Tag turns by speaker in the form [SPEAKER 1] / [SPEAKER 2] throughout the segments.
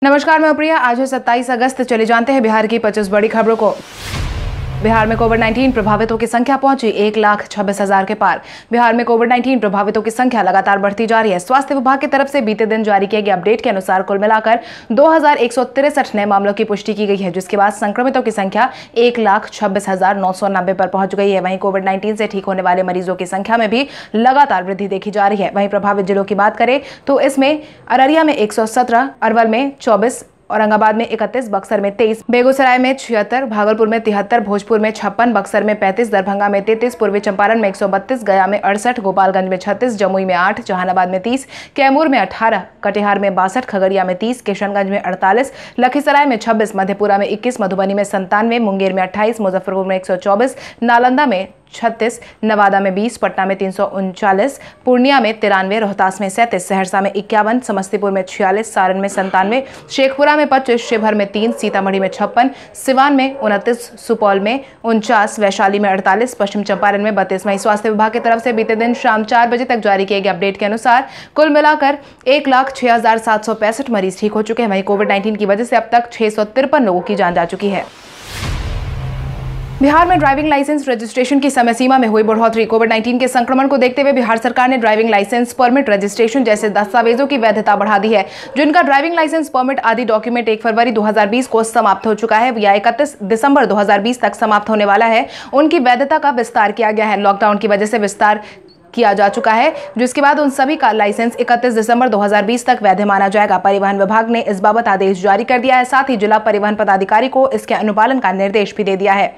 [SPEAKER 1] नमस्कार, मैं प्रिया। आज है 27 अगस्त। चले जानते हैं बिहार की 25 बड़ी खबरों को। बिहार में कोविड-19 प्रभावितों की संख्या पहुंची 1,26,000 के पार। बिहार में कोविड-19 प्रभावितों की संख्या लगातार बढ़ती जा रही है। स्वास्थ्य विभाग की तरफ से बीते दिन जारी किए गए अपडेट के अनुसार कुल मिलाकर 2163 नए मामलों की पुष्टि की गई है, जिसके बाद संक्रमितों की संख्या 1,26,990 पर पहुंच गई है। वहीं कोविड-19 से ठीक होने वाले मरीजों की संख्या में भी लगातार वृद्धि देखी जा रही है। वहीं प्रभावित जिलों की बात करें तो इसमें अररिया में 117, अरवल में 24, औरंगाबाद में 31, बक्सर में 23, बेगूसराय में 76, भागलपुर में 73, भोजपुर में 56, बक्सर में 35, दरभंगा में 33, पूर्वी चंपारण में 132, गया में 68, गोपालगंज में 36, जमुई में 8, जहानाबाद में 30, कैमूर में 18, कटिहार में 62, खगड़िया में 30, किशनगंज में 48, लखीसराय में 26, मधेपुरा में 21, मधुबनी में 97, मुंगेर में 28, मुजफ्फरपुर में 124, नालंदा में 36, नवादा में 20, पटना में 339, पूर्णिया में 93, रोहतास में 37, सहरसा में 51, समस्तीपुर में 46, सारण में 97, शेखपुरा में 25, शिवहर में 3, सीतामढ़ी में 56, सिवान में 29, सुपौल में 49, वैशाली में 48, पश्चिम चंपारण में 32। वहीं स्वास्थ्य विभाग की तरफ से बीते दिन शाम 4 बजे तक जारी किए गए अपडेट के अनुसार कुल मिलाकर 1,06,765 मरीज ठीक हो चुके हैं। वहीं कोविड-19 की वजह से अब तक 653 लोगों की जान जा चुकी है। बिहार में ड्राइविंग लाइसेंस रजिस्ट्रेशन की समय सीमा में हुई बढ़ोतरी। कोविड-19 के संक्रमण को देखते हुए बिहार सरकार ने ड्राइविंग लाइसेंस, परमिट, रजिस्ट्रेशन जैसे दस्तावेजों की वैधता बढ़ा दी है। जिनका ड्राइविंग लाइसेंस, परमिट आदि डॉक्यूमेंट 1 फरवरी 2020 को समाप्त हो चुका है या 31 दिसंबर 2020 तक समाप्त होने वाला है, उनकी वैधता का विस्तार किया गया है। लॉकडाउन की वजह से विस्तार किया जा चुका है, जिसके बाद उन सभी का लाइसेंस 31 दिसंबर 2020 तक वैध माना जाएगा। परिवहन विभाग ने इस बाबत आदेश जारी कर दिया है। साथ ही जिला परिवहन पदाधिकारी को इसके अनुपालन का निर्देश भी दे दिया है।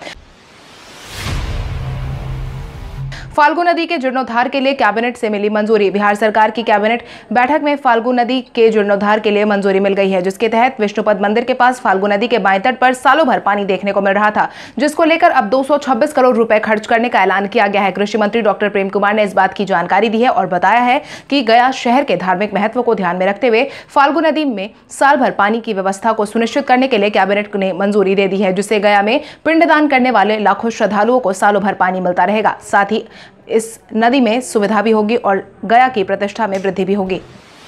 [SPEAKER 1] फाल्गु नदी के जीर्णोद्धार के लिए कैबिनेट से मिली मंजूरी। बिहार सरकार की कैबिनेट बैठक में फाल्गु नदी के जीर्णोद्धार के लिए मंजूरी मिल गई है, जिसके तहत विष्णुपद मंदिर के पास फाल्गु नदी के बाएं तट पर सालों भर पानी देखने को मिल रहा था, जिसको लेकर अब 226 करोड़ रुपए खर्च करने का ऐलान किया गया है। कृषि मंत्री डॉक्टर प्रेम कुमार ने इस बात की जानकारी दी है और बताया है कि गया शहर के धार्मिक महत्व को ध्यान में रखते हुए फाल्गु नदी में साल भर पानी की व्यवस्था को सुनिश्चित करने के लिए कैबिनेट ने मंजूरी दे दी है, जिससे गया में पिंडदान करने वाले लाखों श्रद्धालुओं को सालों भर पानी मिलता रहेगा। साथ ही इस नदी में सुविधा भी होगी और गया की प्रतिष्ठा में वृद्धि भी होगी।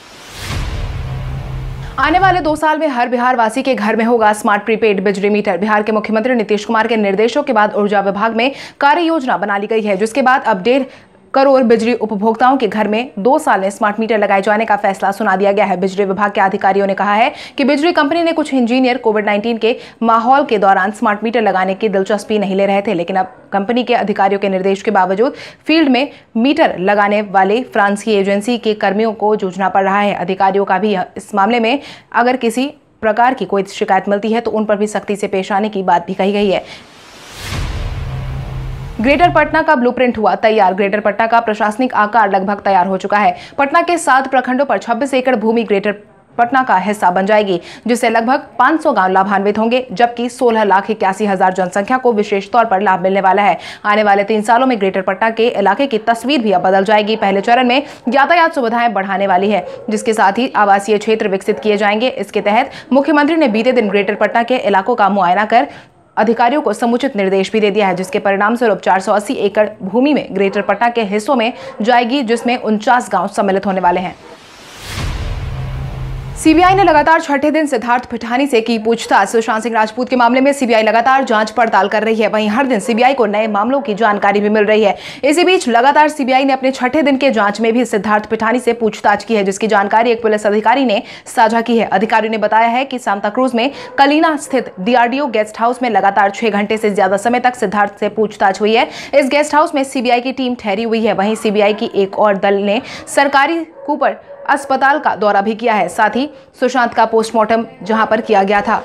[SPEAKER 1] आने वाले 2 साल में हर बिहार वासी के घर में होगा स्मार्ट प्रीपेड बिजली मीटर। बिहार के मुख्यमंत्री नीतीश कुमार के निर्देशों के बाद ऊर्जा विभाग में कार्य योजना बना ली गई है, जिसके बाद अब 1.5 करोड़ बिजली उपभोक्ताओं के घर में 2 साल में स्मार्ट मीटर लगाए जाने का फैसला सुना दिया गया है। बिजली विभाग के अधिकारियों ने कहा है कि बिजली कंपनी ने कुछ इंजीनियर कोविड-19 के माहौल के दौरान स्मार्ट मीटर लगाने की दिलचस्पी नहीं ले रहे थे, लेकिन अब कंपनी के अधिकारियों के निर्देश के बावजूद फील्ड में मीटर लगाने वाले फ्रांस की एजेंसी के कर्मियों को जूझना पड़ रहा है। अधिकारियों का भी इस मामले में अगर किसी प्रकार की कोई शिकायत मिलती है तो उन पर भी सख्ती से पेश आने की बात भी कही गई है। ग्रेटर पटना का ब्लूप्रिंट हुआ तैयार। ग्रेटर पटना का प्रशासनिक आकार लगभग तैयार हो चुका है। पटना के 7 प्रखंडों पर 26 एकड़ भूमि ग्रेटर पटना का हिस्सा बन जाएगी, जिससे लगभग 500 गांव लाभान्वित होंगे, जबकि 16,81,000 जनसंख्या को विशेष तौर पर लाभ मिलने वाला है। आने वाले 3 सालों में ग्रेटर पटना के इलाके की तस्वीर भी अब बदल जाएगी। पहले चरण में यातायात सुविधाएं बढ़ाने वाली है, जिसके साथ ही आवासीय क्षेत्र विकसित किए जाएंगे। इसके तहत मुख्यमंत्री ने बीते दिन ग्रेटर पटना के इलाकों का मुआयना कर अधिकारियों को समुचित निर्देश भी दे दिया है, जिसके परिणाम स्वरूप 480 एकड़ भूमि में ग्रेटर पटना के हिस्सों में जाएगी, जिसमें 49 गांव सम्मिलित होने वाले हैं। सीबीआई ने लगातार 6ठे दिन सिद्धार्थ पिठानी से की पूछताछ। सुशांत सिंह राजपूत के मामले में सीबीआई लगातार जांच पड़ताल कर रही है। वहीं हर दिन सीबीआई को नए मामलों की जानकारी भी मिल रही है। इसी बीच लगातार सीबीआई ने अपने 6ठे दिन के जांच में भी सिद्धार्थ पिठानी से पूछताछ की है, जिसकी जानकारी एक पुलिस अधिकारी ने साझा की है। अधिकारी ने बताया है कि सांता क्रूज में कलीना स्थित डीआरडीओ गेस्ट हाउस में लगातार 6 घंटे से ज्यादा समय तक सिद्धार्थ से पूछताछ हुई है। इस गेस्ट हाउस में सीबीआई की टीम ठहरी हुई है। वहीं सीबीआई की एक और दल ने सरकारी कूपर अस्पताल का दौरा भी किया है, साथ ही सुशांत का पोस्टमार्टम जहां पर किया गया था।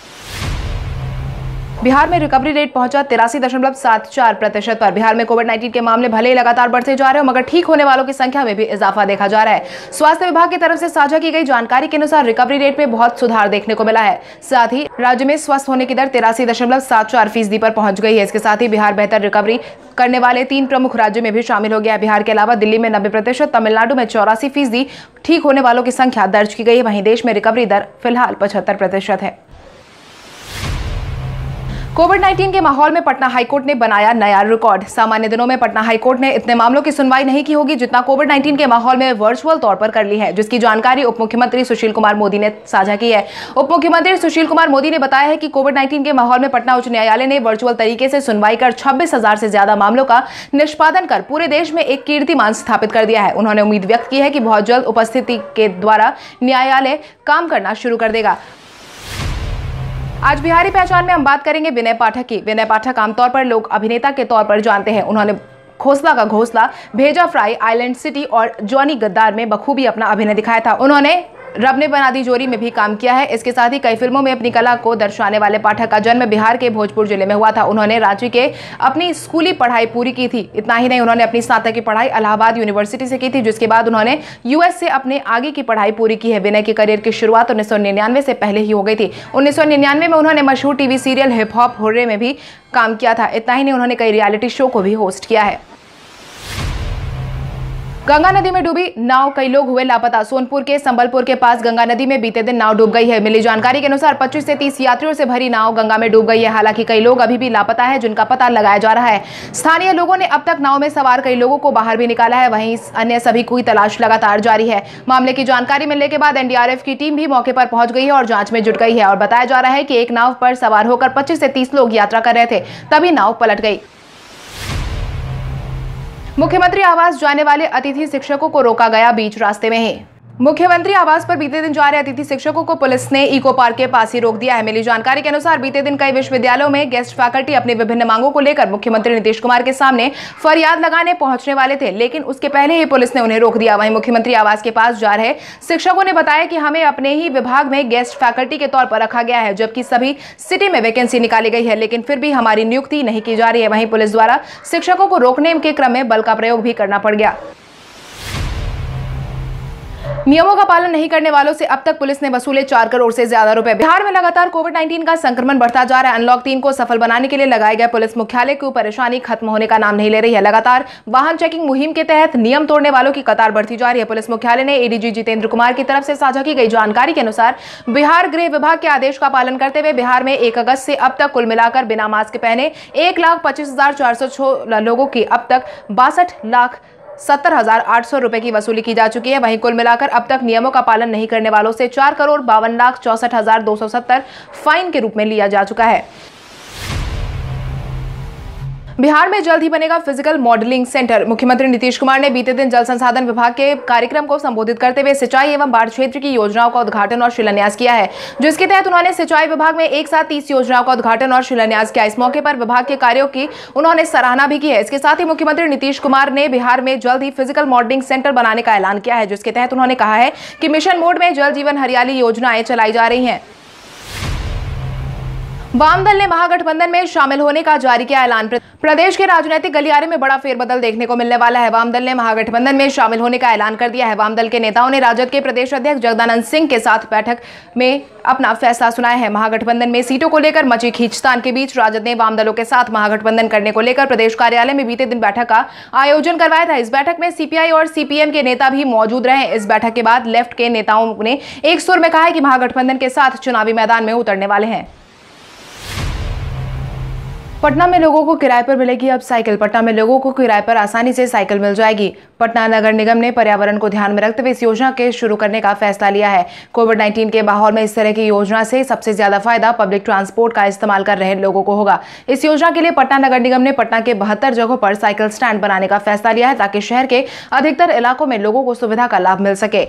[SPEAKER 1] बिहार में रिकवरी रेट पहुंचा 83.74% पर। बिहार में कोविड-19 के मामले भले ही लगातार बढ़ते जा रहे हो, मगर ठीक होने वालों की संख्या में भी इजाफा देखा जा रहा है। स्वास्थ्य विभाग की तरफ से साझा की गई जानकारी के अनुसार रिकवरी रेट में बहुत सुधार देखने को मिला है। साथ ही राज्य में स्वस्थ होने की दर 83.74% पर पहुंच गई है। इसके साथ ही बिहार बेहतर रिकवरी करने वाले 3 प्रमुख राज्यों में भी शामिल हो गया है। बिहार के अलावा दिल्ली में 90%, तमिलनाडु में 84% ठीक होने वालों की संख्या दर्ज की गई है। वहीं देश में रिकवरी दर फिलहाल 75% है। कोविड-19 के माहौल में पटना हाईकोर्ट ने बनाया नया रिकॉर्ड। सामान्य दिनों में पटना हाईकोर्ट ने इतने मामलों की सुनवाई नहीं की होगी जितना कोविड-19 के माहौल में वर्चुअल तौर पर कर ली है, जिसकी जानकारी उप मुख्यमंत्री सुशील कुमार मोदी ने साझा की है। उप मुख्यमंत्री सुशील कुमार मोदी ने बताया है कि कोविड-19 के माहौल में पटना उच्च न्यायालय ने वर्चुअल तरीके से सुनवाई कर 26,000 से ज्यादा मामलों का निष्पादन कर पूरे देश में एक कीर्तिमान स्थापित कर दिया है। उन्होंने उम्मीद व्यक्त की है कि बहुत जल्द उपस्थिति के द्वारा न्यायालय काम करना शुरू कर देगा। आज बिहारी पहचान में हम बात करेंगे विनय पाठक की। विनय पाठक आमतौर पर लोग अभिनेता के तौर पर जानते हैं। उन्होंने Khosla ka Ghonsla, Bheja fry, island city और जॉनी गद्दार में बखूबी अपना अभिनय दिखाया था। उन्होंने रब ने बना दी जोड़ी में भी काम किया है। इसके साथ ही कई फिल्मों में अपनी कला को दर्शाने वाले पाठक का जन्म बिहार के भोजपुर जिले में हुआ था। उन्होंने रांची के अपनी स्कूली पढ़ाई पूरी की थी। इतना ही नहीं, उन्होंने अपनी स्नातक की पढ़ाई इलाहाबाद यूनिवर्सिटी से की थी, जिसके बाद उन्होंने यूएस से अपने आगे की पढ़ाई पूरी की है। विनय के करियर की शुरुआत 1999 से पहले ही हो गई थी। 1999 में उन्होंने मशहूर TV serial hip hop hurray में भी काम किया था। इतना ही नहीं, उन्होंने कई रियलिटी शो को भी होस्ट किया है। गंगा नदी में डूबी नाव, कई लोग हुए लापता। सोनपुर के संबलपुर के पास गंगा नदी में बीते दिन नाव डूब गई है। मिली जानकारी के अनुसार 25 से 30 यात्रियों से भरी नाव गंगा में डूब गई है। हालांकि कई लोग अभी भी लापता है, जिनका पता लगाया जा रहा है। स्थानीय लोगों ने अब तक नाव में सवार कई लोगों को बाहर भी निकाला है, वहीं अन्य सभी की तलाश लगातार जारी है। मामले की जानकारी मिलने के बाद एनडीआरएफ की टीम भी मौके पर पहुंच गई है और जांच में जुट गई है। और बताया जा रहा है कि एक नाव पर सवार होकर 25 से 30 लोग यात्रा कर रहे थे, तभी नाव पलट गई। मुख्यमंत्री आवास जाने वाले अतिथि शिक्षकों को रोका गया बीच रास्ते में ही। मुख्यमंत्री आवास पर बीते दिन जा रहे अतिथि शिक्षकों को पुलिस ने इको पार्क के पास ही रोक दिया है। मिली जानकारी के अनुसार बीते दिन कई विश्वविद्यालयों में गेस्ट फैकल्टी अपनी विभिन्न मांगों को लेकर मुख्यमंत्री नीतीश कुमार के सामने फरियाद लगाने पहुंचने वाले थे, लेकिन उसके पहले ही पुलिस ने उन्हें रोक दिया। वहीं मुख्यमंत्री आवास के पास जा रहे शिक्षकों ने बताया कि हमें अपने ही विभाग में गेस्ट फैकल्टी के तौर पर रखा गया है, जबकि सभी सिटी में वैकेंसी निकाली गई है, लेकिन फिर भी हमारी नियुक्ति नहीं की जा रही है। वहीं पुलिस द्वारा शिक्षकों को रोकने के क्रम में बल का प्रयोग भी करना पड़ गया। नियमों का पालन नहीं करने वालों से अब तक पुलिस ने वसूले 4 करोड़ से ज्यादा रुपए। बिहार में लगातार कोविड-19 का संक्रमण बढ़ता जा रहा है। अनलॉक 3 को सफल बनाने के लिए लगाए गए पुलिस मुख्यालय की परेशानी खत्म होने का नाम नहीं ले रही है। लगातार वाहन चेकिंग मुहिम के तहत नियम तोड़ने वालों की कतार बढ़ती जा रही है। पुलिस मुख्यालय ने एडीजी जितेंद्र कुमार की तरफ से साझा की गई जानकारी के अनुसार बिहार गृह विभाग के आदेश का पालन करते हुए बिहार में 1 अगस्त से अब तक कुल मिलाकर बिना मास्क पहने 1,25,406 लोगों की अब तक 62,70,800 रुपए की वसूली की जा चुकी है। वहीं कुल मिलाकर अब तक नियमों का पालन नहीं करने वालों से 4,52,64,270 फाइन के रूप में लिया जा चुका है। बिहार में जल्द ही बनेगा फिजिकल मॉडलिंग सेंटर। मुख्यमंत्री नीतीश कुमार ने बीते दिन जल संसाधन विभाग के कार्यक्रम को संबोधित करते हुए सिंचाई एवं बाढ़ क्षेत्र की योजनाओं का उद्घाटन और शिलान्यास किया है, जिसके तहत उन्होंने सिंचाई विभाग में एक साथ 30 योजनाओं का उद्घाटन और शिलान्यास किया। इस मौके पर विभाग के कार्यों की उन्होंने सराहना भी की है। इसके साथ ही मुख्यमंत्री नीतीश कुमार ने बिहार में जल्द ही फिजिकल मॉडलिंग सेंटर बनाने का ऐलान किया है, जिसके तहत उन्होंने कहा है कि मिशन मोड में जल जीवन हरियाली योजनाएं चलाई जा रही हैं। वाम दल ने महागठबंधन में शामिल होने का जारी किया ऐलान। प्रदेश के राजनीतिक गलियारे में बड़ा फेरबदल देखने को मिलने वाला है। वाम दल ने महागठबंधन में शामिल होने का ऐलान कर दिया है। वाम दल के नेताओं ने राजद के प्रदेश अध्यक्ष जगदानंद सिंह के साथ बैठक में अपना फैसला सुनाया है। महागठबंधन में सीटों को लेकर मची खींचतान के बीच राजद ने वाम दलों के साथ महागठबंधन करने को लेकर प्रदेश कार्यालय में बीते दिन बैठक का आयोजन करवाया था। इस बैठक में सीपीआई और सीपीएम के नेता भी मौजूद रहे। इस बैठक के बाद लेफ्ट के नेताओं ने एक सुर में कहा है कि महागठबंधन के साथ चुनावी मैदान में उतरने वाले हैं। पटना में लोगों को किराए पर मिलेगी अब साइकिल। पटना में लोगों को किराए पर आसानी से साइकिल मिल जाएगी। पटना नगर निगम ने पर्यावरण को ध्यान में रखते हुए इस योजना के शुरू करने का फैसला लिया है। कोविड-19 के माहौल में इस तरह की योजना से सबसे ज्यादा फायदा पब्लिक ट्रांसपोर्ट का इस्तेमाल कर रहे लोगों को होगा। इस योजना के लिए पटना नगर निगम ने पटना के 72 जगहों पर साइकिल स्टैंड बनाने का फैसला लिया है, ताकि शहर के अधिकतर इलाकों में लोगों को सुविधा का लाभ मिल सके।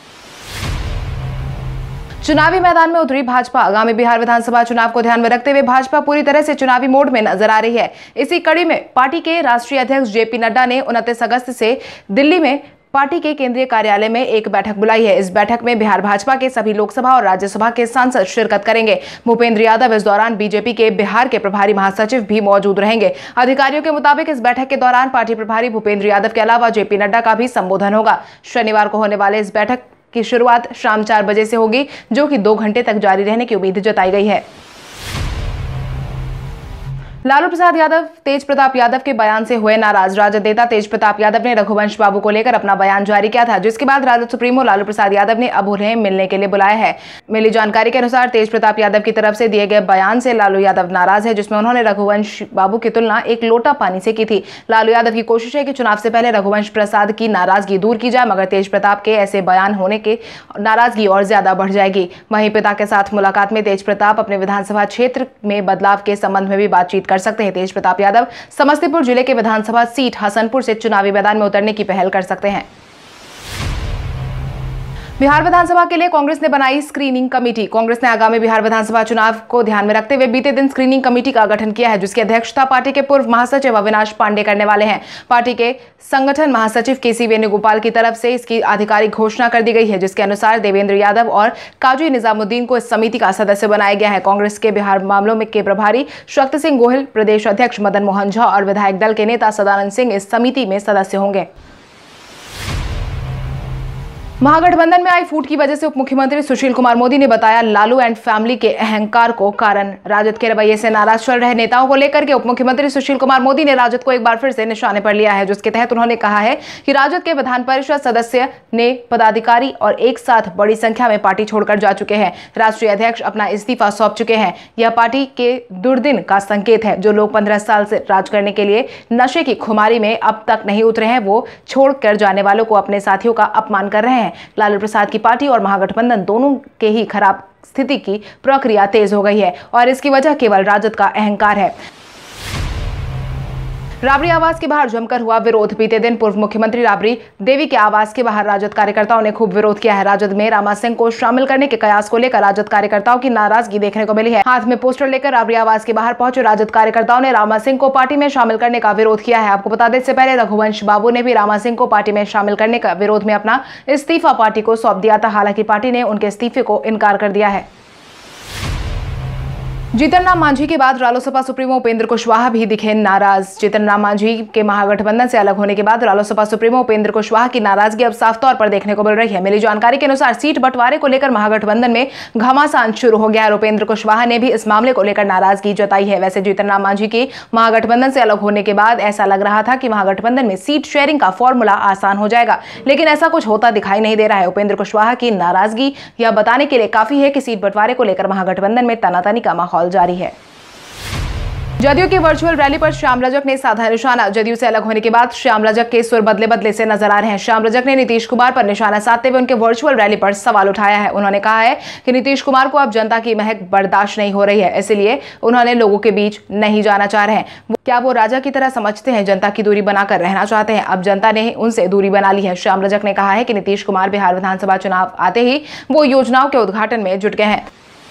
[SPEAKER 1] चुनावी मैदान में उतरी भाजपा। आगामी बिहार विधानसभा चुनाव को ध्यान में रखते हुए भाजपा पूरी तरह से चुनावी मोड में नजर आ रही है। इसी कड़ी में पार्टी के राष्ट्रीय अध्यक्ष जेपी नड्डा ने 29 अगस्त से दिल्ली में पार्टी के केंद्रीय कार्यालय में एक बैठक बुलाई है। इस बैठक में बिहार भाजपा के सभी लोकसभा और राज्यसभा के सांसद शिरकत करेंगे। भूपेंद्र यादव इस दौरान बीजेपी के बिहार के प्रभारी महासचिव भी मौजूद रहेंगे। अधिकारियों के मुताबिक इस बैठक के दौरान पार्टी प्रभारी भूपेंद्र यादव के अलावा जेपी नड्डा का भी संबोधन होगा। शनिवार को होने वाले इस बैठक की शुरुआत शाम 4 बजे से होगी, जो कि 2 घंटे तक जारी रहने की उम्मीद जताई गई है। लालू प्रसाद यादव तेज प्रताप यादव के बयान से हुए नाराज। राजद नेता तेज प्रताप यादव ने रघुवंश बाबू को लेकर अपना बयान जारी किया था, जिसके बाद राजद सुप्रीमो लालू प्रसाद यादव ने अब उन्हें मिलने के लिए बुलाया है। मिली जानकारी के अनुसार तेज प्रताप यादव की तरफ से दिए गए बयान से लालू यादव नाराज है, जिसमें उन्होंने रघुवंश बाबू की तुलना एक लोटा पानी से की थी। लालू यादव की कोशिश है कि चुनाव से पहले रघुवंश प्रसाद की नाराजगी दूर की जाए, मगर तेज प्रताप के ऐसे बयान होने के नाराजगी और ज्यादा बढ़ जाएगी। वहीं पिता के साथ मुलाकात में तेज प्रताप अपने विधानसभा क्षेत्र में बदलाव के संबंध में भी बातचीत कर सकते हैं। तेज प्रताप यादव समस्तीपुर जिले के विधानसभा सीट हसनपुर से चुनावी मैदान में उतरने की पहल कर सकते हैं। बिहार विधानसभा के लिए कांग्रेस ने बनाई स्क्रीनिंग कमेटी। कांग्रेस ने आगामी बिहार विधानसभा चुनाव को ध्यान में रखते हुए बीते दिन स्क्रीनिंग कमेटी का गठन किया है, जिसकी अध्यक्षता पार्टी के पूर्व महासचिव अविनाश पांडे करने वाले हैं। पार्टी के संगठन महासचिव केसी वेणुगोपाल की तरफ से इसकी आधिकारिक घोषणा कर दी गई है, जिसके अनुसार देवेंद्र यादव और काजी निजामुद्दीन को इस समिति का सदस्य बनाया गया है। कांग्रेस के बिहार मामलों में के प्रभारी शक्ति सिंह गोहिल, प्रदेश अध्यक्ष मदन मोहन झा और विधायक दल के नेता सदानंद सिंह इस समिति में सदस्य होंगे। महागठबंधन में आई फूट की वजह से उप मुख्यमंत्री सुशील कुमार मोदी ने बताया लालू एंड फैमिली के अहंकार को कारण। राजद के रवैये से नाराज चल रहे नेताओं को लेकर के उप मुख्यमंत्री सुशील कुमार मोदी ने राजद को एक बार फिर से निशाने पर लिया है, जिसके तहत उन्होंने कहा है कि राजद के विधान परिषद सदस्य ने पदाधिकारी और एक साथ बड़ी संख्या में पार्टी छोड़कर जा चुके हैं। राष्ट्रीय अध्यक्ष अपना इस्तीफा सौंप चुके हैं। यह पार्टी के दुर्दिन का संकेत है। जो लोग 15 साल से राज करने के लिए नशे की खुमारी में अब तक नहीं उतरे हैं, वो छोड़कर जाने वालों को अपने साथियों का अपमान कर रहे हैं। लालू प्रसाद की पार्टी और महागठबंधन दोनों के ही खराब स्थिति की प्रक्रिया तेज हो गई है और इसकी वजह केवल राजद का अहंकार है। राबड़ी आवास के बाहर जमकर हुआ विरोध। बीते दिन पूर्व मुख्यमंत्री राबड़ी देवी के आवास के बाहर राजद कार्यकर्ताओं ने खूब विरोध किया है। राजद में रामा सिंह को शामिल करने के कयास को लेकर राजद कार्यकर्ताओं की नाराजगी देखने को मिली है। हाथ में पोस्टर लेकर राबड़ी आवास के बाहर पहुंचे राजद कार्यकर्ताओं ने रामा सिंह को पार्टी में शामिल करने का विरोध किया है। आपको बता दें, इससे पहले रघुवंश बाबू ने भी रामा सिंह को पार्टी में शामिल करने का विरोध में अपना इस्तीफा पार्टी को सौंप दिया था। हालांकि पार्टी ने उनके इस्तीफे को इनकार कर दिया है। जीतन राम मांझी के बाद रालोसपा सुप्रीमो उपेंद्र कुशवाहा भी दिखे नाराज। जीतन राम मांझी के महागठबंधन से अलग होने के बाद रालोसपा सुप्रीमो उपेंद्र कुशवाहा की नाराजगी अब साफ तौर पर देखने को मिल रही है। मिली जानकारी के अनुसार सीट बंटवारे को लेकर महागठबंधन में घमासान शुरू हो गया है। उपेंद्र कुशवाहा ने भी इस मामले को लेकर नाराजगी जताई है। वैसे जीतन राम मांझी की महागठबंधन से अलग होने के बाद ऐसा लग रहा था कि महागठबंधन में सीट शेयरिंग का फॉर्मूला आसान हो जाएगा, लेकिन ऐसा कुछ होता दिखाई नहीं दे रहा है। उपेंद्र कुशवाहा की नाराजगी यह बताने के लिए काफी है कि सीट बंटवारे को लेकर महागठबंधन में तनातनी का माहौल जारी है। जदयू की वर्चुअल रैली पर श्याम रजक ने साधा निशाना। जदयू से अलग होने के बाद श्याम रजक के सुर बदले बदले से नजर आ रहे हैं। श्याम रजक ने नीतीश कुमार पर निशाना साधते हुए उनके वर्चुअल रैली पर सवाल उठाया है। उन्होंने कहा है कि नीतीश कुमार को अब जनता की महक बर्दाश्त नहीं हो रही है, इसलिए उन्होंने लोगों के बीच नहीं जाना चाह रहे हैं। क्या वो राजा की तरह समझते हैं, जनता की दूरी बनाकर रहना चाहते हैं? अब जनता ने उनसे दूरी बना ली है। श्याम रजक ने कहा है कि नीतीश कुमार बिहार विधानसभा चुनाव आते ही वो योजनाओं के उद्घाटन में जुट गए हैं।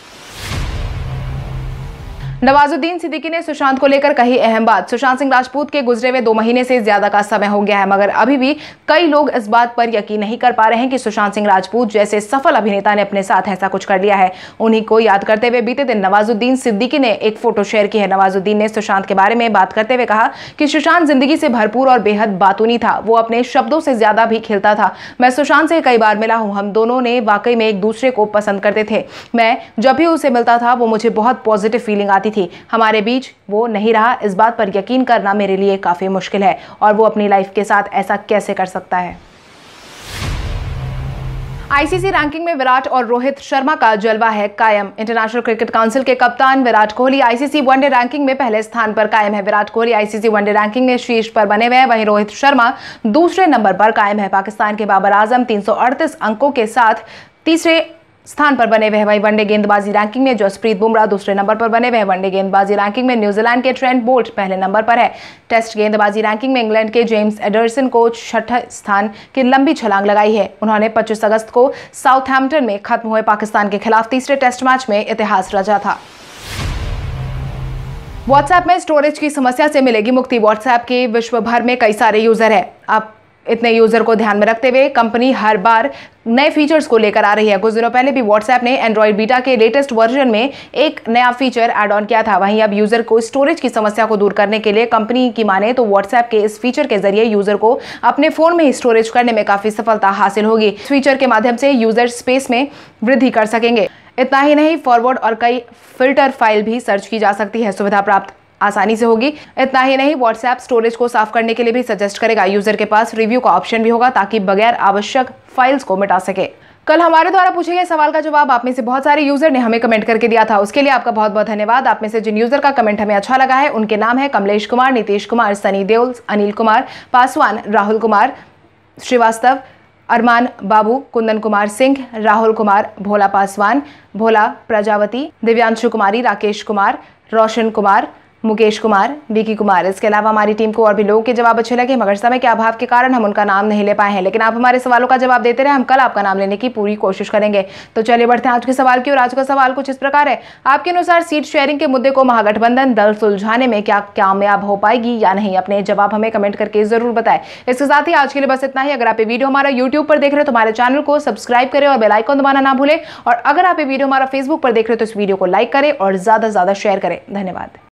[SPEAKER 1] नवाजुद्दीन सिद्दीकी ने सुशांत को लेकर कही अहम बात। सुशांत सिंह राजपूत के गुजरे हुए 2 महीने से ज्यादा का समय हो गया है, मगर अभी भी कई लोग इस बात पर यकीन नहीं कर पा रहे हैं कि सुशांत सिंह राजपूत जैसे सफल अभिनेता ने अपने साथ ऐसा कुछ कर लिया है। उन्हीं को याद करते हुए बीते दिन नवाजुद्दीन सिद्दीकी ने एक फोटो शेयर की है। नवाजुद्दीन ने सुशांत के बारे में बात करते हुए कहा कि सुशांत जिंदगी से भरपूर और बेहद बातूनी था। वो अपने शब्दों से ज्यादा भी खिलता था। मैं सुशांत से कई बार मिला हूं। हम दोनों ने वाकई में एक दूसरे को पसंद करते थे। मैं जब भी उसे मिलता था वो मुझे बहुत पॉजिटिव फीलिंग आती थी। हमारे बीच वो नहीं रहा, इस बात पर यकीन करना मेरे लिए काफी मुश्किल है और वो अपनी लाइफ के साथ ऐसा कैसे कर सकता है। आईसीसी रैंकिंग में विराट और रोहित शर्मा का जलवा है कायम। इंटरनेशनल क्रिकेट काउंसिल के कप्तान Virat Kohli ICC one day ranking में पहले स्थान पर कायम है। Virat Kohli ICC one day ranking में शीर्ष पर बने हुए हैं, वहीं रोहित शर्मा दूसरे नंबर पर कायम है। पाकिस्तान के बाबर आजम 338 अंकों के साथ तीसरे स्थान पर बने हुए हैं। वहीं वनडे गेंदबाजी रैंकिंग में जसप्रीत बुमराह दूसरे नंबर पर बने हुए हैं। वनडे गेंदबाजी रैंकिंग में न्यूजीलैंड के ट्रेंट बोल्ट पहले नंबर पर है। टेस्ट गेंदबाजी रैंकिंग में इंग्लैंड के जेम्स एडरसन को 6ठे स्थान की लंबी छलांग लगाई है। उन्होंने 25 अगस्त को साउथहैम्पटन में खत्म हुए पाकिस्तान के खिलाफ तीसरे टेस्ट मैच में इतिहास रचा था। व्हाट्सएप में स्टोरेज की समस्या से मिलेगी मुक्ति। व्हाट्सएप के विश्व भर में कई सारे यूजर हैं। अब इतने यूजर को ध्यान में रखते हुए कंपनी हर बार नए फीचर्स को लेकर आ रही है। कुछ दिनों पहले भी व्हाट्सएप ने एंड्रॉइड बीटा के लेटेस्ट वर्जन में एक नया फीचर ऐड ऑन किया था। वहीं अब यूजर को स्टोरेज की समस्या को दूर करने के लिए कंपनी की माने तो व्हाट्सएप के इस फीचर के जरिए यूजर को अपने फोन में ही स्टोरेज करने में काफी सफलता हासिल होगी। इस फीचर के माध्यम से यूजर स्पेस में वृद्धि कर सकेंगे। इतना ही नहीं, फॉरवर्ड और कई फिल्टर फाइल भी सर्च की जा सकती है। सुविधा प्राप्त आसानी से होगी। इतना ही नहीं, व्हाट्सएप स्टोरेज को साफ करने के लिए भी सजेस्ट करेगा। यूजर के पास रिव्यू का ऑप्शन भी होगा ताकि बगैर आवश्यक फाइल्स को मिटा सके। कल हमारे द्वारा पूछे गए सवाल का जवाब आप में से बहुत सारे यूजर ने हमें कमेंट करके दिया था, उसके लिए आपका बहुत बहुत धन्यवाद। आप में से जिन यूजर का कमेंट हमें अच्छा लगा है उनके नाम है कमलेश कुमार, नीतीश कुमार, सनी देओल, अनिल कुमार पासवान, राहुल कुमार श्रीवास्तव, अरमान बाबू, कुंदन कुमार सिंह, राहुल कुमार, भोला पासवान, भोला प्रजापति, दिव्यांशु कुमारी, राकेश कुमार, रोशन कुमार, मुकेश कुमार, विकी कुमार। इसके अलावा हमारी टीम को और भी लोगों के जवाब अच्छे लगे, मगर समय के अभाव के कारण हम उनका नाम नहीं ले पाए हैं। लेकिन आप हमारे सवालों का जवाब देते रहे, हम कल आपका नाम लेने की पूरी कोशिश करेंगे। तो चलिए बढ़ते हैं आज के सवाल की ओर। आज का सवाल कुछ इस प्रकार है, आपके अनुसार सीट शेयरिंग के मुद्दे को महागठबंधन दल सुलझाने में क्या कामयाब हो पाएगी या नहीं? अपने जवाब हमें कमेंट करके जरूर बताएं। इसके साथ ही आज के लिए बस इतना ही। अगर आप ये वीडियो हमारा यूट्यूब पर देख रहे हो तो हमारे चैनल को सब्सक्राइब करें और बेल आइकन दबाना ना भूलें। और अगर आप ये वीडियो हमारा फेसबुक पर देख रहे हो तो इस वीडियो को लाइक करें और ज्यादा से ज्यादा शेयर करें। धन्यवाद।